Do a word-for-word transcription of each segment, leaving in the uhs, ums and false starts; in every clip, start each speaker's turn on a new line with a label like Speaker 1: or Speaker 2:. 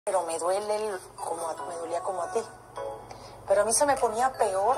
Speaker 1: pero me duele el, como a- me dolía como a ti. Pero a mí se me ponía peor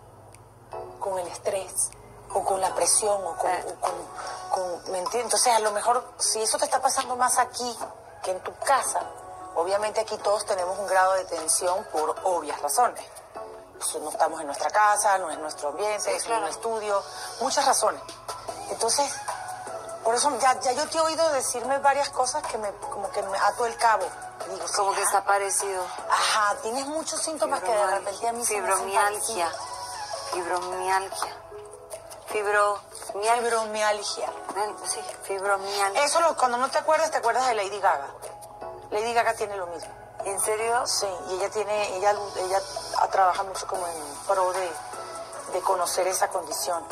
Speaker 1: con el estrés, o con la presión, o con,
Speaker 2: Eh.
Speaker 1: o con, con- ¿me entiendes? Entonces, a lo mejor, si eso te está pasando más aquí que en tu casa, obviamente aquí todos tenemos un grado de tensión por obvias razones. Pues no estamos en nuestra casa, no es nuestro ambiente,
Speaker 2: Sí,
Speaker 1: es
Speaker 2: claro.
Speaker 1: un estudio, muchas razones. Entonces, por eso ya, ya yo te he oído decirme varias cosas que me, como que me ato el cabo. Digo,
Speaker 2: Como
Speaker 1: sí,
Speaker 2: que
Speaker 1: ah,
Speaker 2: está parecido.
Speaker 1: Ajá, tienes muchos síntomas que de repente a mí se me hacen
Speaker 2: Fibromialgia.
Speaker 1: parecidos.
Speaker 2: Fibromialgia. Fibromialgia.
Speaker 1: Fibromialgia.
Speaker 2: Sí, fibromialgia.
Speaker 1: Eso lo- cuando no te acuerdas, te acuerdas de Lady Gaga. Lady Gaga tiene lo mismo.
Speaker 2: ¿En serio?
Speaker 1: Sí, y ella tiene, ella, ella trabaja mucho como en pro de, de conocer esa condición.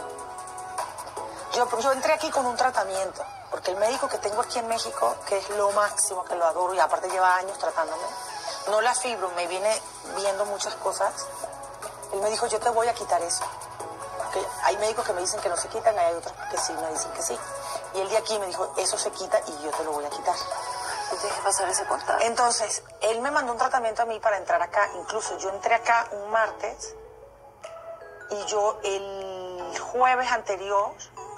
Speaker 1: Yo, yo entré aquí con un tratamiento, porque el médico que tengo aquí en México, que es lo máximo, que lo adoro, y aparte lleva años tratándome, no la fibro, me viene viendo muchas cosas, él me dijo, yo te voy a quitar eso. Porque hay médicos que me dicen que no se quitan, hay otros que sí me dicen que sí. Y él de aquí me dijo, eso se quita y yo te lo voy a quitar.
Speaker 2: Yo te dejé pasar ese contacto.
Speaker 1: Entonces, él me mandó un tratamiento a mí para entrar acá. Incluso yo entré acá un martes y yo el jueves anterior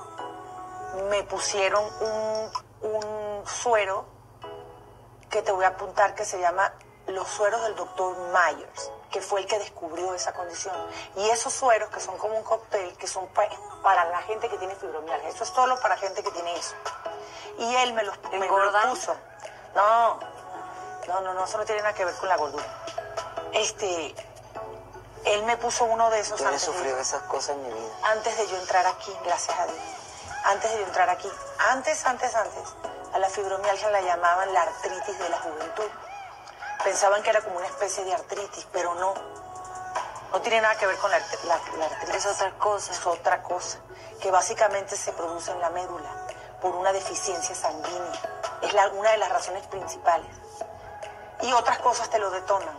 Speaker 1: me pusieron un, un suero que te voy a apuntar que se llama los sueros del doctor Myers, que fue el que descubrió esa condición. Y esos sueros, que son como un cóctel, que son pa- para la gente que tiene fibromialgia. Eso es solo para gente que tiene eso. Y él me los, me los
Speaker 2: ¿Engordan?
Speaker 1: puso. No, no, no, no, eso no tiene nada que ver con la gordura. Este, él me puso uno de esos
Speaker 3: Yo he
Speaker 1: antes de-
Speaker 3: sufrido esas cosas en mi vida.
Speaker 1: antes de yo entrar aquí, gracias a Dios. Antes de yo entrar aquí. Antes, antes, antes. A la fibromialgia la llamaban la artritis de la juventud. Pensaban que era como una especie de artritis, pero no. No tiene nada que ver con la, art- la- la artritis.
Speaker 2: Es otra cosa.
Speaker 1: Es otra cosa. Que básicamente se produce en la médula por una deficiencia sanguínea. Es la- una de las razones principales. Y otras cosas te lo detonan.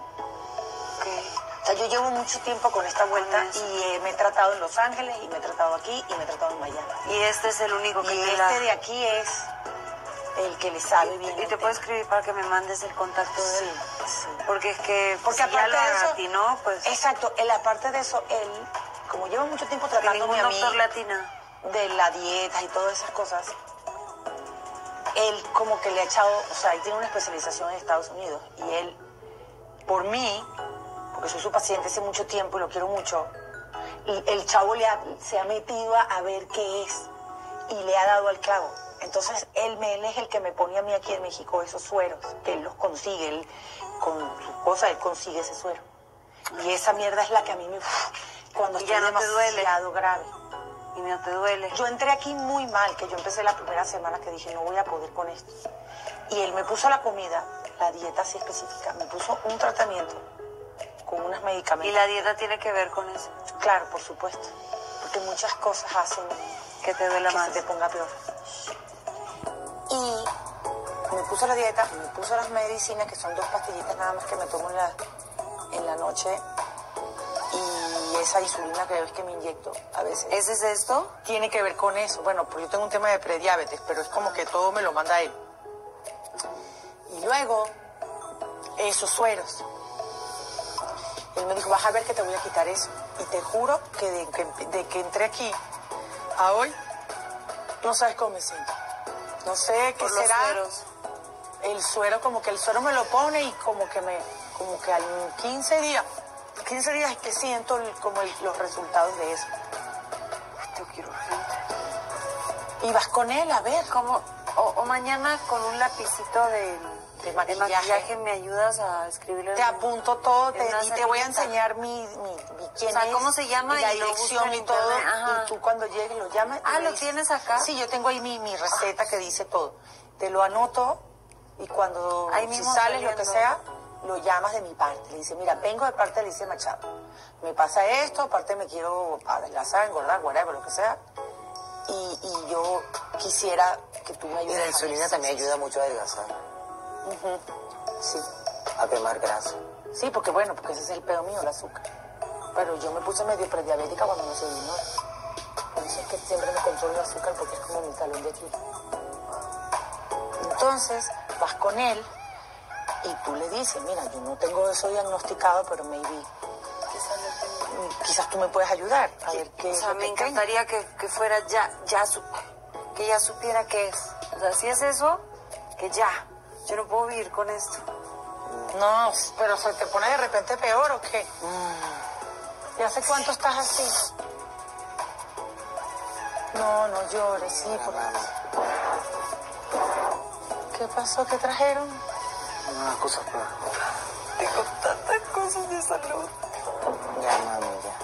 Speaker 1: O sea, yo llevo mucho tiempo con esta vuelta
Speaker 2: Con eso.
Speaker 1: y eh, me he tratado en Los Ángeles, y me he tratado aquí, y me he tratado en Miami.
Speaker 2: Y este es el único que
Speaker 1: Y
Speaker 2: te
Speaker 1: este
Speaker 2: la...
Speaker 1: de aquí es el que le sabe bien.
Speaker 2: Y
Speaker 1: el
Speaker 2: te puedo
Speaker 1: tema.
Speaker 2: escribir para que me mandes el contacto de
Speaker 1: Sí,
Speaker 2: él.
Speaker 1: sí.
Speaker 2: Porque es que
Speaker 1: Porque
Speaker 2: si ya
Speaker 1: aparte
Speaker 2: lo
Speaker 1: de eso,
Speaker 2: atinó, pues...
Speaker 1: exacto, en la parte de eso, él, como lleva mucho tiempo
Speaker 2: que
Speaker 1: tratándome
Speaker 2: ningún
Speaker 1: a mí
Speaker 2: doctor latina.
Speaker 1: de la dieta y todas esas cosas, él como que le ha echado, o sea, él tiene una especialización en Estados Unidos, y él, por mí, porque soy su paciente hace mucho tiempo y lo quiero mucho, y el chavo le ha- se ha metido a, a ver qué es y le ha dado al clavo. Entonces él, me, él es el que me pone a mí aquí en México esos sueros, que él los consigue, él con su cosa, él consigue ese suero. Y esa mierda es la que a mí me... cuando
Speaker 2: Y
Speaker 1: estoy
Speaker 2: ya no te duele.
Speaker 1: demasiado grave.
Speaker 2: Y no te duele.
Speaker 1: Yo entré aquí muy mal, que yo empecé la primera semana que dije, no voy a poder con esto. Y él me puso la comida, la dieta así específica, me puso un tratamiento con unos medicamentos.
Speaker 2: Y la dieta tiene que ver con eso.
Speaker 1: Claro, por supuesto, porque muchas cosas hacen
Speaker 2: Que te duela
Speaker 1: que
Speaker 2: más.
Speaker 1: se te ponga peor. Y me puso la dieta, me puso las medicinas, que son dos pastillitas nada más que me tomo en la, en la noche, y esa insulina que ves que me inyecto a veces.
Speaker 2: ¿Ese es esto?
Speaker 1: Tiene que ver con eso. Bueno, pues yo tengo un tema de prediabetes, pero es como que todo me lo manda él. Y luego, esos sueros. Él me dijo, vas a ver que te voy a quitar eso. Y te juro que de que, de que entré aquí a hoy, no sabes cómo me siento. No sé qué
Speaker 2: Por los
Speaker 1: será.
Speaker 2: sueros.
Speaker 1: El suero, como que el suero me lo pone y como que me, como que al quince días, quince días es que siento el- como el- los resultados de eso.
Speaker 2: Te quiero urgente.
Speaker 1: Y vas con él a ver.
Speaker 2: ¿Cómo? O, o mañana con un lapicito de,
Speaker 1: De maquillaje.
Speaker 2: me ayudas a escribirle.
Speaker 1: Te apunto todo te-
Speaker 2: en una
Speaker 1: y te voy a
Speaker 2: servilleta.
Speaker 1: enseñar mi, mi, mi quién
Speaker 2: O sea,
Speaker 1: es,
Speaker 2: ¿cómo se llama?
Speaker 1: y la
Speaker 2: Y lo
Speaker 1: dirección
Speaker 2: busco en
Speaker 1: y todo.
Speaker 2: internet. Ajá.
Speaker 1: Y tú cuando llegues lo llamas. y
Speaker 2: Ah,
Speaker 1: me
Speaker 2: ¿lo
Speaker 1: dices-
Speaker 2: tienes acá?
Speaker 1: Sí, yo tengo ahí mi, mi receta que dice todo. Te lo anoto y cuando
Speaker 2: Ahí
Speaker 1: si
Speaker 2: mismo
Speaker 1: sales lo que
Speaker 2: saliendo.
Speaker 1: sea, lo llamas de mi parte. Le dice, mira, vengo de parte de Alicia Machado. Me pasa esto, aparte me quiero adelgazar, engordar, whatever, lo que sea. Y, y yo quisiera que tú me
Speaker 3: Y
Speaker 1: ayudes.
Speaker 3: la
Speaker 1: a
Speaker 3: insulina
Speaker 1: eso.
Speaker 3: también ayuda mucho a adelgazar,
Speaker 1: Sí.
Speaker 3: a quemar grasa.
Speaker 1: Sí, porque bueno, porque ese es el pedo mío, el azúcar. Pero yo me puse medio prediabética cuando me subí, ¿no? Por eso es que siempre me controlo el azúcar, porque es como mi talón de aquí. Entonces, vas con él y tú le dices, mira, yo no tengo eso diagnosticado, pero maybe
Speaker 2: Quizás lo tengo.
Speaker 1: quizás tú me puedes ayudar a ver qué
Speaker 2: O
Speaker 1: es
Speaker 2: sea,
Speaker 1: lo
Speaker 2: me
Speaker 1: que tengo.
Speaker 2: encantaría que, que fuera ya, ya su- que ya supiera qué es. O sea, si es eso, que ya. Yo no puedo vivir con esto.
Speaker 1: No, pero se te pone de repente peor, ¿o qué? ¿Y hace cuánto estás así? No, no llores, sí,
Speaker 3: Mira,
Speaker 1: porque...
Speaker 3: mami,
Speaker 1: ¿Qué pasó? ¿Qué trajeron?
Speaker 3: unas cosas para...
Speaker 2: Tengo tantas cosas de salud.
Speaker 3: Ya, mami, ya.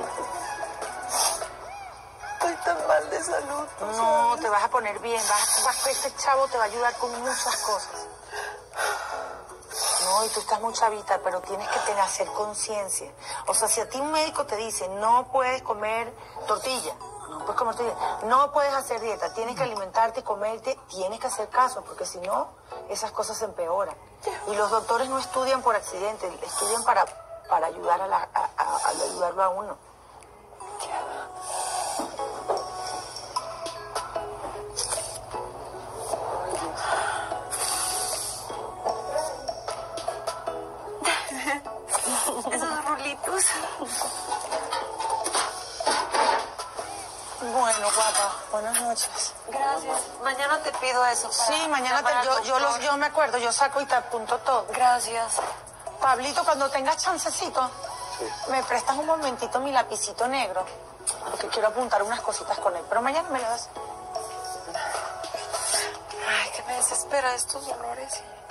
Speaker 2: Estoy tan mal de salud.
Speaker 1: No, te vas a poner bien, vas, vas, este chavo te va a ayudar con muchas cosas. No, y tú estás muy chavita, pero tienes que tener, hacer conciencia. O sea, si a ti un médico te dice, no puedes comer tortilla, no puedes comer tortilla, no puedes hacer dieta, tienes que alimentarte, comerte, tienes que hacer caso, porque si no, esas cosas se empeoran. Y los doctores no estudian por accidente, estudian para, para ayudar a, la, a, a- a ayudarlo a uno.
Speaker 2: Esos rulitos.
Speaker 1: Bueno, guapa, buenas noches.
Speaker 2: Gracias. Mañana te pido eso. para
Speaker 1: Sí, mañana
Speaker 2: llamar
Speaker 1: te,
Speaker 2: al
Speaker 1: yo, yo, los,
Speaker 2: doctor.
Speaker 1: yo me acuerdo, yo saco y te apunto todo.
Speaker 2: Gracias.
Speaker 1: Pablito, cuando tengas chancecito,
Speaker 3: Sí.
Speaker 1: me prestas un momentito mi lapicito negro, porque quiero apuntar unas cositas con él, pero mañana me lo das.
Speaker 2: Ay, que me desespera estos dolores.